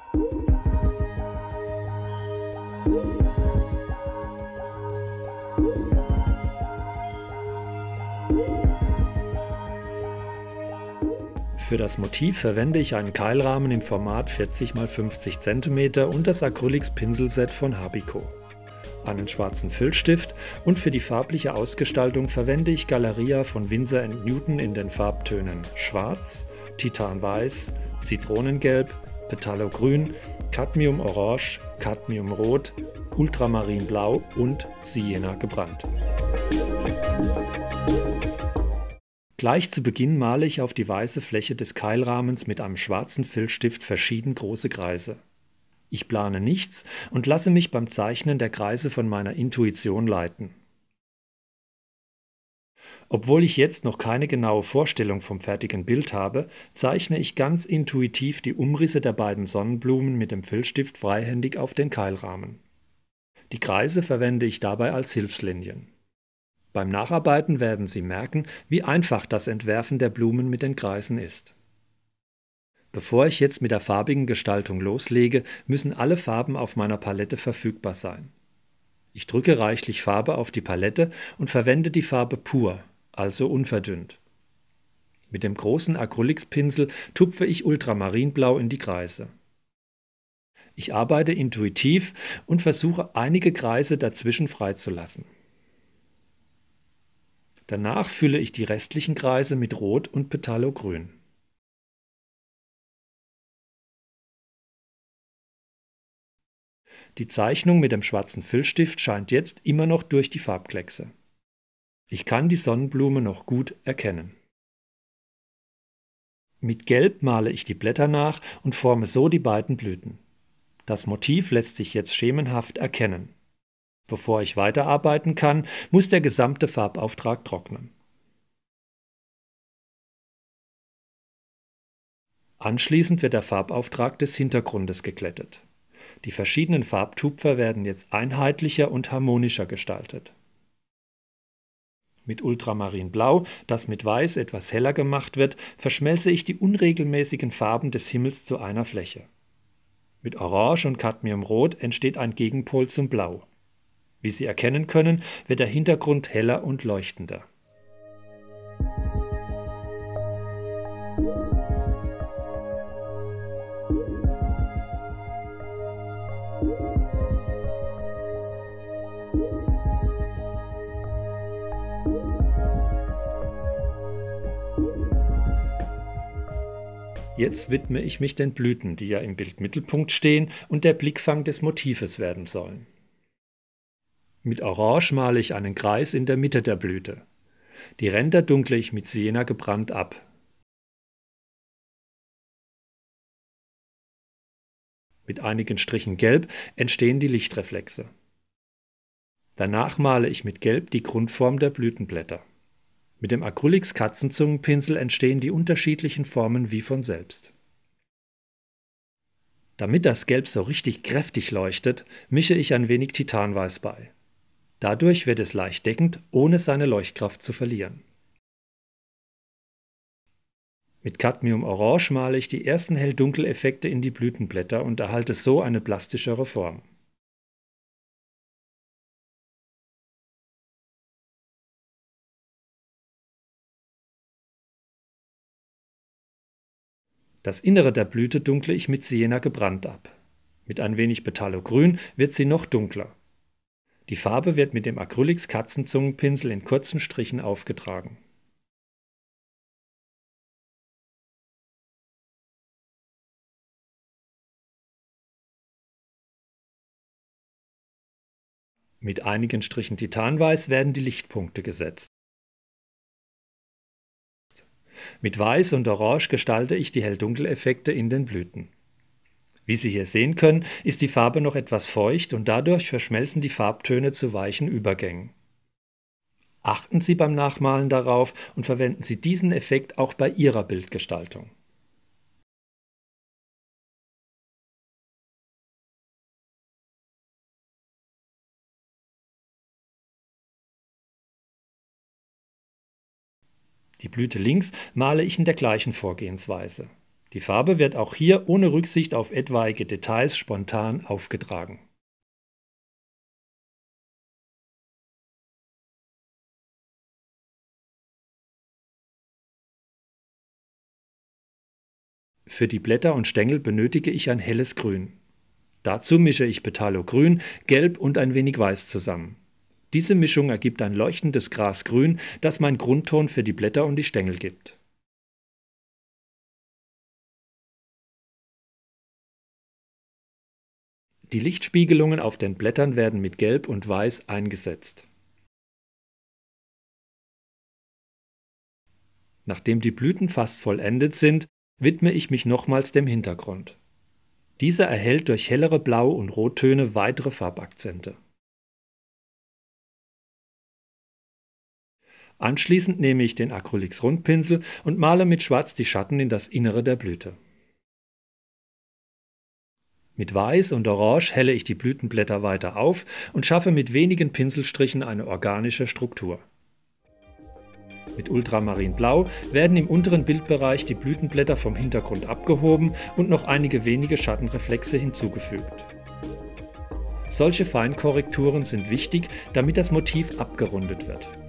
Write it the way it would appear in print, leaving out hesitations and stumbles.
Für das Motiv verwende ich einen Keilrahmen im Format 40 x 50 cm und das Acrylics Pinselset von Habico, einen schwarzen Füllstift und für die farbliche Ausgestaltung verwende ich Galeria von Winsor & Newton in den Farbtönen Schwarz, Titanweiß, Zitronengelb, Phthalo-Grün, Cadmium-Orange, Cadmium-Rot, Ultramarinblau und Sienna gebrannt. Gleich zu Beginn male ich auf die weiße Fläche des Keilrahmens mit einem schwarzen Filzstift verschieden große Kreise. Ich plane nichts und lasse mich beim Zeichnen der Kreise von meiner Intuition leiten. Obwohl ich jetzt noch keine genaue Vorstellung vom fertigen Bild habe, zeichne ich ganz intuitiv die Umrisse der beiden Sonnenblumen mit dem Filzstift freihändig auf den Keilrahmen. Die Kreise verwende ich dabei als Hilfslinien. Beim Nacharbeiten werden Sie merken, wie einfach das Entwerfen der Blumen mit den Kreisen ist. Bevor ich jetzt mit der farbigen Gestaltung loslege, müssen alle Farben auf meiner Palette verfügbar sein. Ich drücke reichlich Farbe auf die Palette und verwende die Farbe pur, also unverdünnt. Mit dem großen Acrylics-Pinsel tupfe ich Ultramarinblau in die Kreise. Ich arbeite intuitiv und versuche einige Kreise dazwischen freizulassen. Danach fülle ich die restlichen Kreise mit Rot und Phthalo-Grün. Die Zeichnung mit dem schwarzen Filzstift scheint jetzt immer noch durch die Farbkleckse. Ich kann die Sonnenblume noch gut erkennen. Mit Gelb male ich die Blätter nach und forme so die beiden Blüten. Das Motiv lässt sich jetzt schemenhaft erkennen. Bevor ich weiterarbeiten kann, muss der gesamte Farbauftrag trocknen. Anschließend wird der Farbauftrag des Hintergrundes geglättet. Die verschiedenen Farbtupfer werden jetzt einheitlicher und harmonischer gestaltet. Mit Ultramarinblau, das mit Weiß etwas heller gemacht wird, verschmelze ich die unregelmäßigen Farben des Himmels zu einer Fläche. Mit Orange und Cadmiumrot entsteht ein Gegenpol zum Blau. Wie Sie erkennen können, wird der Hintergrund heller und leuchtender. Jetzt widme ich mich den Blüten, die ja im Bildmittelpunkt stehen und der Blickfang des Motives werden sollen. Mit Orange male ich einen Kreis in der Mitte der Blüte. Die Ränder dunkle ich mit Sienna gebrannt ab. Mit einigen Strichen Gelb entstehen die Lichtreflexe. Danach male ich mit Gelb die Grundform der Blütenblätter. Mit dem Acrylics Katzenzungenpinsel entstehen die unterschiedlichen Formen wie von selbst. Damit das Gelb so richtig kräftig leuchtet, mische ich ein wenig Titanweiß bei. Dadurch wird es leicht deckend, ohne seine Leuchtkraft zu verlieren. Mit Cadmium Orange male ich die ersten Hell-Dunkel-Effekte in die Blütenblätter und erhalte so eine plastischere Form. Das Innere der Blüte dunkle ich mit Sienna gebrannt ab. Mit ein wenig Phthalo-Grün wird sie noch dunkler. Die Farbe wird mit dem Acrylics Katzenzungenpinsel in kurzen Strichen aufgetragen. Mit einigen Strichen Titanweiß werden die Lichtpunkte gesetzt. Mit Weiß und Orange gestalte ich die Hell-Dunkel-Effekte in den Blüten. Wie Sie hier sehen können, ist die Farbe noch etwas feucht und dadurch verschmelzen die Farbtöne zu weichen Übergängen. Achten Sie beim Nachmalen darauf und verwenden Sie diesen Effekt auch bei Ihrer Bildgestaltung. Die Blüte links male ich in der gleichen Vorgehensweise. Die Farbe wird auch hier ohne Rücksicht auf etwaige Details spontan aufgetragen. Für die Blätter und Stängel benötige ich ein helles Grün. Dazu mische ich Phthalo-Grün, Gelb und ein wenig Weiß zusammen. Diese Mischung ergibt ein leuchtendes Grasgrün, das mein Grundton für die Blätter und die Stängel gibt. Die Lichtspiegelungen auf den Blättern werden mit Gelb und Weiß eingesetzt. Nachdem die Blüten fast vollendet sind, widme ich mich nochmals dem Hintergrund. Dieser erhält durch hellere Blau- und Rottöne weitere Farbakzente. Anschließend nehme ich den Acrylix-Rundpinsel und male mit Schwarz die Schatten in das Innere der Blüte. Mit Weiß und Orange helle ich die Blütenblätter weiter auf und schaffe mit wenigen Pinselstrichen eine organische Struktur. Mit Ultramarinblau werden im unteren Bildbereich die Blütenblätter vom Hintergrund abgehoben und noch einige wenige Schattenreflexe hinzugefügt. Solche Feinkorrekturen sind wichtig, damit das Motiv abgerundet wird.